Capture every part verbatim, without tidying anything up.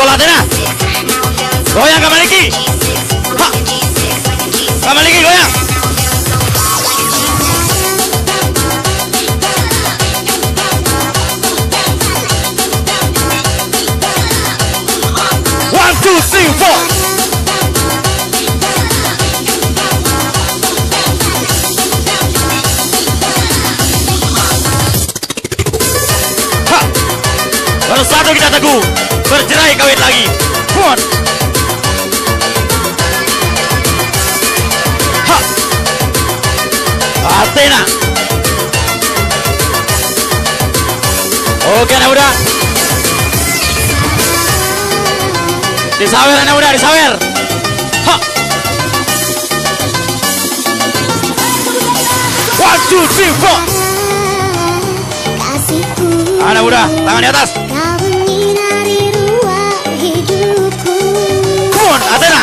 Athena. Goyang Kak Maliki. Ha. Kak Maliki goyang. One, two, three, four. Ha. Baru satu kita teguh. Bercerai kawin lagi. Come on. Ha. Athena. Oke anak muda. Disawer anak muda, disawer. Ha. One, two, three, four. Anak muda, tangan di atas. Athena.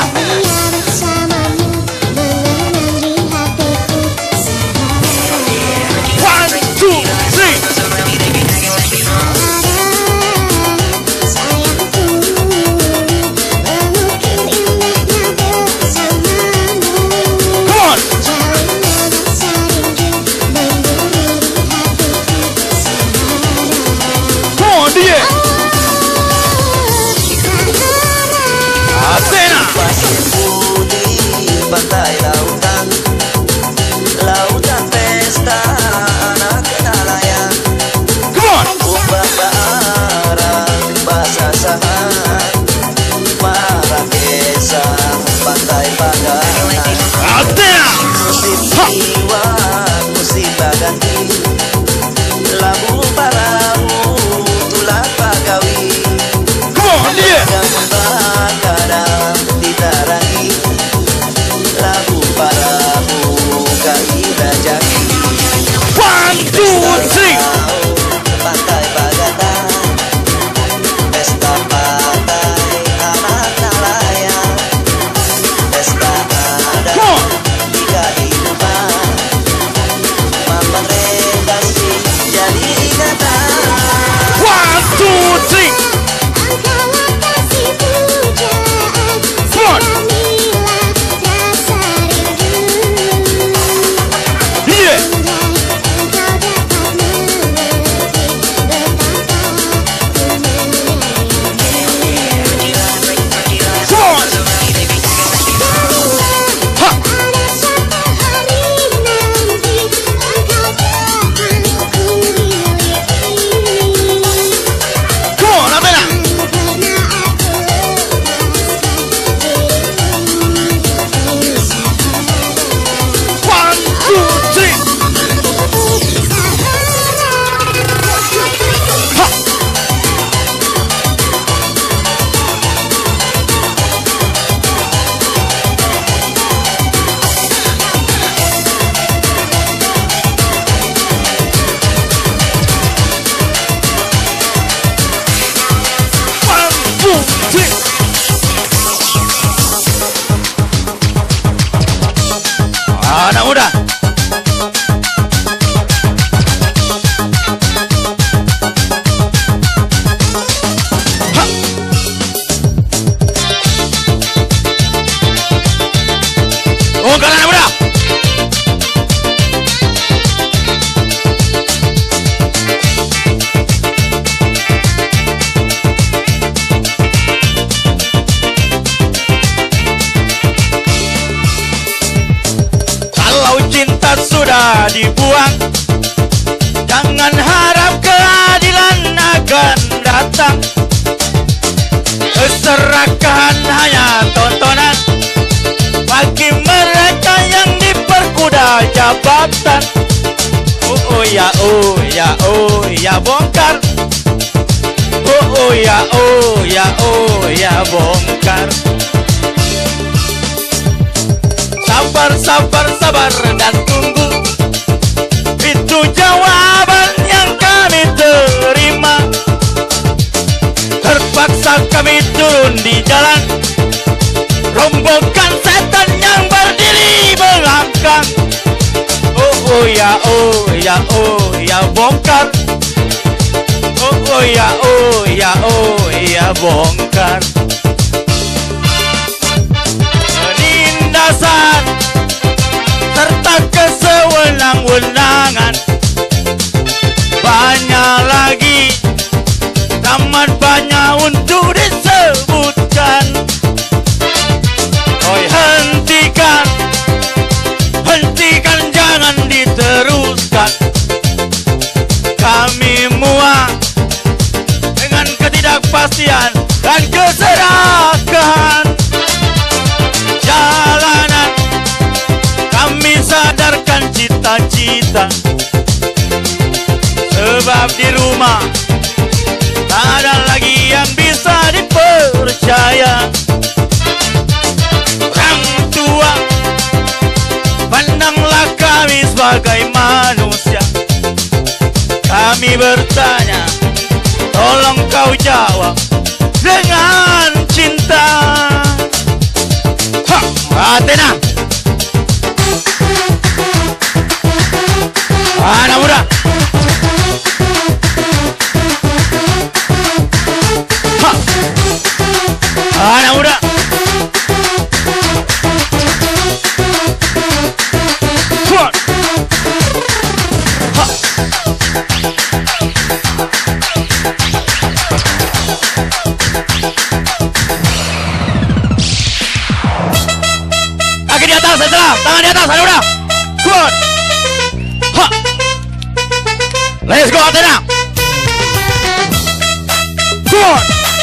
One, two, three. Come on. Come on, D J. Athena. Pantai lautan, lautan pesta anak nelayan. Come on. Umbah barang basasahan, marah desa pantai Pagalan. Athena. Musim tiwa, musim baganti, labu parahu, tulah pagawi. Come on, D J. Kadang ditarangi, labu parahu kaidah jaki. One, two, three. Pantai Bagatan, pesta pantai anak nelayan, pesta adat di kehidupan, mamang redasi jadi ingatan. One, two, three. Come on. Yeah. Come on. Ha. Come on, Athena. One, two, three. Ha. One, two, three. Anak muda. Ha. Oh, kan anak muda. Kalau cinta sudah dibuang, jangan harap keadilan akan datang. Keserakahan hanya tontonan bagi mereka yang diperkuda jabatan. Oh, oh ya, oh ya, oh ya bongkar. Oh, oh ya, oh ya, oh ya bongkar. Sabar, sabar, sabar dan tunggu. Itu jawaban yang kami terima. Terpaksa kami turun di jalan, rombongkan setan yang berdiri belakang. Oh, oh ya, oh ya, oh ya bongkar. Oh, oh ya, oh ya, oh ya bongkar. Penindasan serta kesewenang-wenangan banyak lagi, amat banyak untuk disebutkan. Oi, hentikan, hentikan, jangan diteruskan. Kami muak dengan ketidakpastian dan keserakahan jalanan. Kami sadarkan cita-cita, sebab di rumah tak ada lagi yang bisa dipercaya. Orang tua, pandanglah kami sebagai manusia. Kami bertanya, tolong kau jawab dengan cinta. Ha, Athena, anak muda. Ha, anak muda. Kuat. Ha. Kaki di atas, setelah tangan di atas, anak muda. Kuat. Ha. Let's go, Athena. Kuat.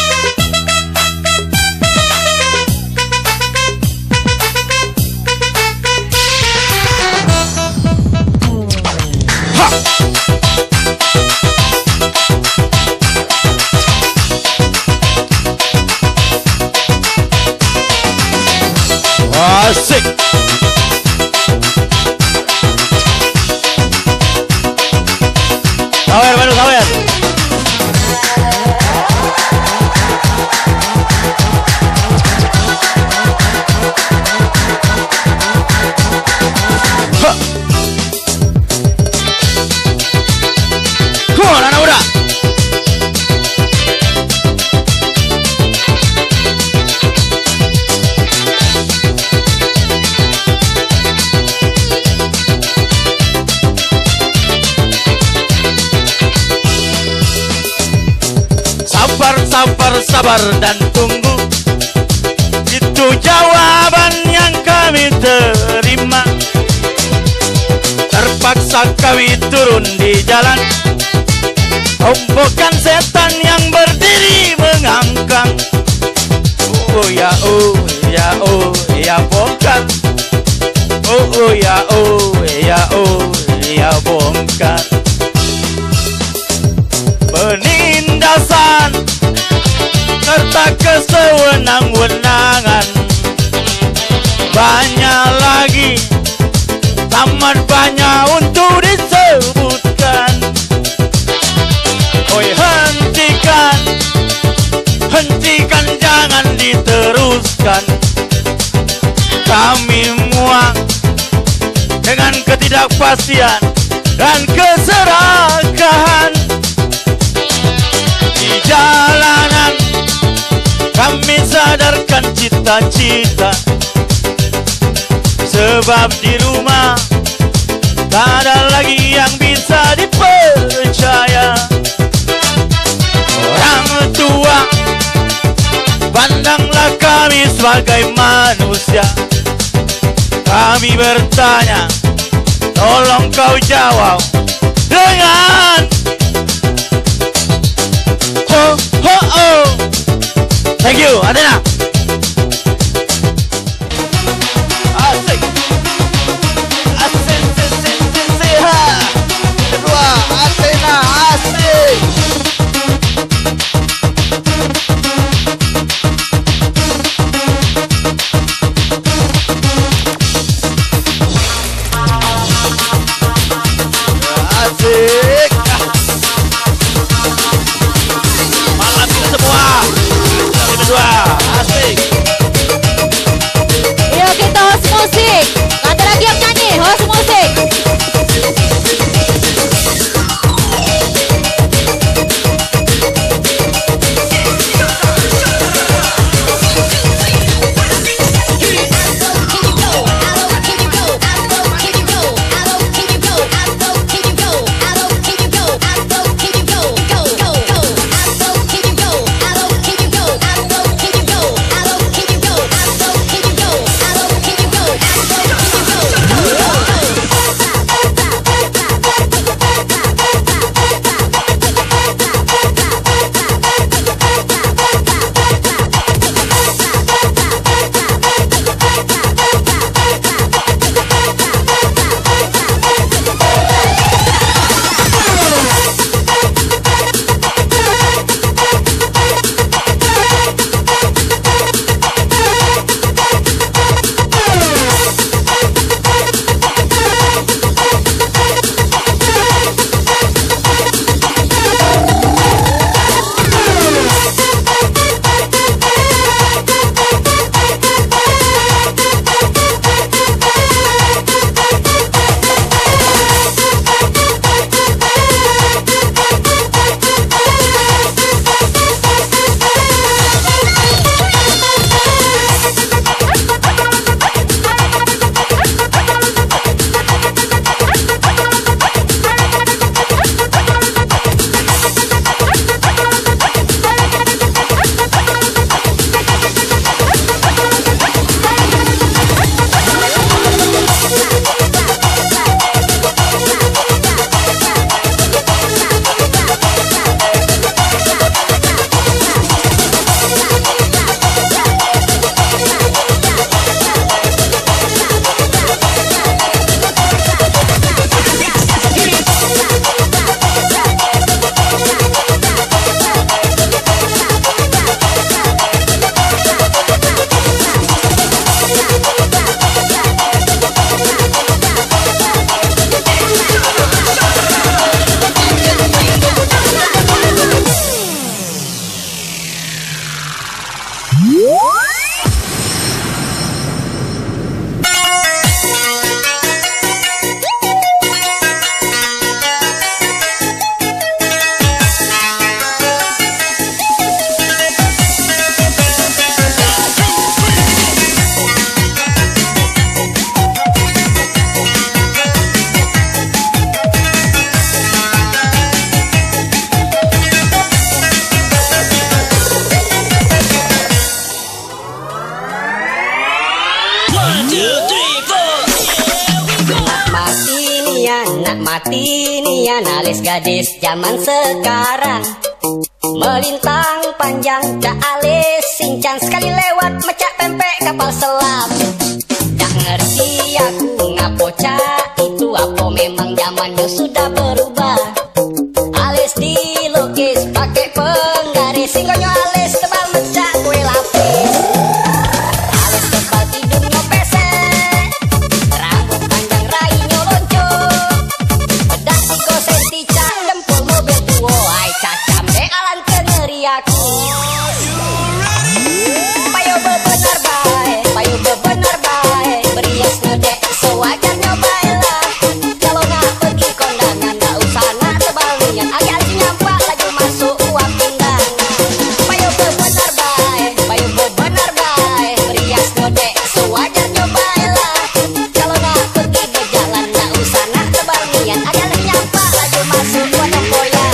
Asik. Sawer, baru sawer. Ha. Come on, anak muda. Sabar, sabar, sabar dan tunggu. Itu jawaban yang kami terima. Terpaksa kami turun di jalan. Rombongan setan yang berdiri mengangkang. Oh ya, oh ya, oh ya bongkar. Oh, oh ya, oh ya, oh ya bongkar. Penindasan serta kesewenang-wenangan banyak lagi, tamat banyak untuk disebutkan. Oi, hentikan, hentikan, jangan diteruskan. Kami muak dengan ketidakpastian dan keserakahan di jalanan. Kami sadarkan cita-cita, sebab di rumah tak ada lagi yang bisa dipercaya. Orang tua, pandanglah kami sebagai manusia. Kami bertanya, tolong kau jawab dengan ho ho oh. Thank you, Athena. Asik, asik, asik, asik, asik, ha. Kedua, Athena, asik. Asik. Malam itu semua. Kedua, asik. anak mati nian alis gadis zaman sekarang. Melintang panjang dak alis sincang sekali lewat mecak pempek kapal selam. Tak ngerti aku ngapo cak itu apa memang zamannya sudah berubah. Alis dilukis pakai penggaris singkonyo alis tebal mecak kue lapis. Alis tebal tidur ngopesek, rambut panjang rainya lonco. Bedak tiga senti cak dempul mobil tua. Ai cacam dek alan keneri aku. Payo bebenar baik, payo bebenar baik. Berias ngedek sewajarnya baiklah. Kalau nggak pergi kondangan nggak usah nak tebal nian. Agak nyampak lagi masuk uang undangan. Payo bebenar baik, payo bebenar baik. Berias ngedek sewajarnya baiklah. Kalau nggak pergi berjalan nggak usah nak tebal nian. Agak nyampak lagi masuk uang tempoyak.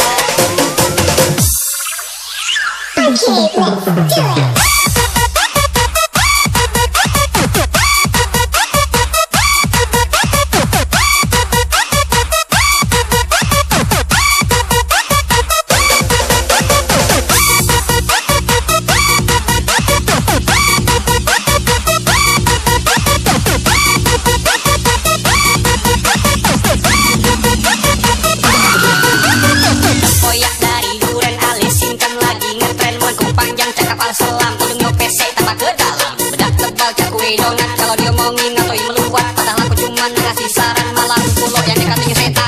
Koyak dari duren alis singkan lagi ngetren muangku panjang cak kapal selam hidungnya pesek tambah ke dalam bedak tebal cak kue donat kalau dia ngomongin atau meluat padahal aku cuma ngasih saran malah pulau yang dikatanya setan.